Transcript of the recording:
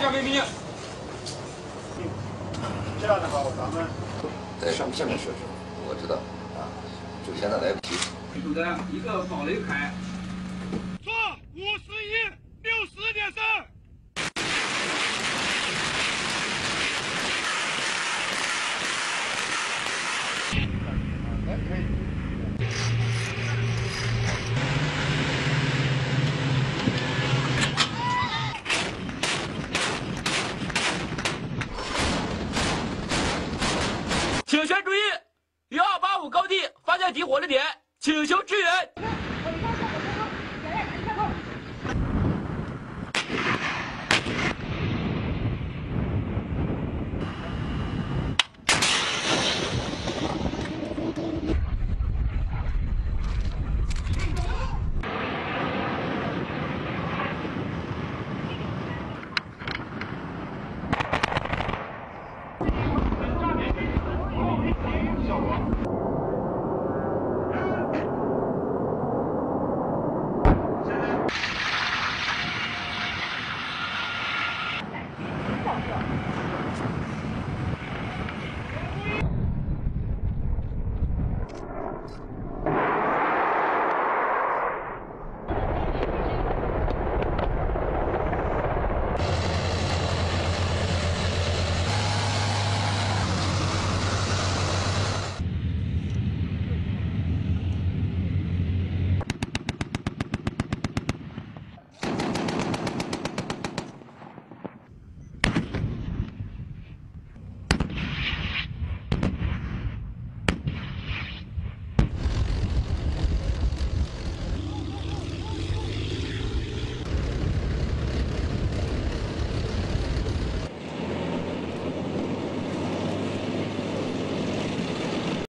下面命令。 这样的话，咱们在上面设置，我知道啊，就现在来不及。 组的一个保雷凯。 说5160.3。 请全注意，1285高地发现敌火力点，请求支援。